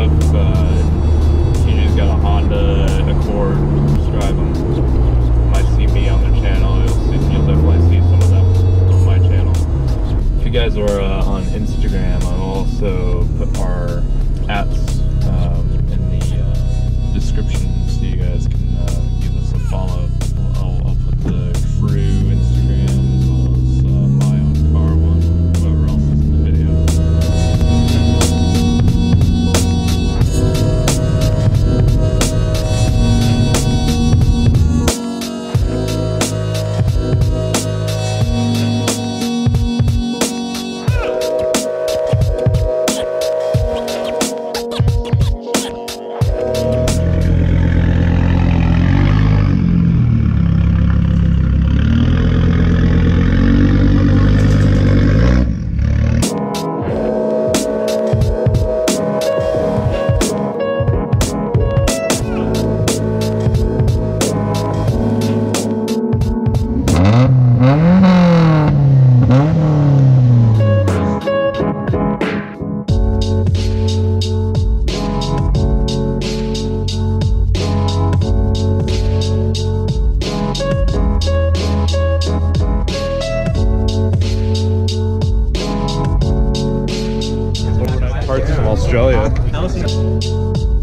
stuff. TJ's got a Honda Accord. Subscribe them. You might see me on their channel. You'll definitely see some of them on my channel. If you guys are on Instagram, I'll also put our @ in the description so you guys can give us a follow. I'll put the crew Instagram as well as my own car one, whoever else is in the video. Parts of Australia.